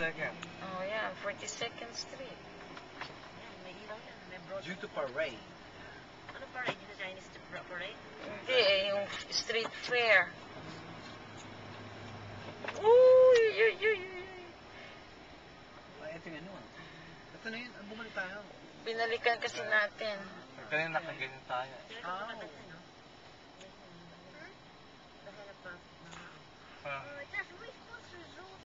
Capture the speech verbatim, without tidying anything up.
forty-second. Oh, yeah, forty-second Street. Ayan, may ilaw yan. May broad. Due to parade. Ano parade? Dito Chinese parade? Hindi eh, yung street fair. Uy, uy, uy, uy. Ay, ito yung ano. Ito na yun. Bumalik tayo. Binalikan kasi natin. Kanina nakaganyan tayo. Sino Ah. ka maganda, no? Nahanap pa. Ah. Oh, that's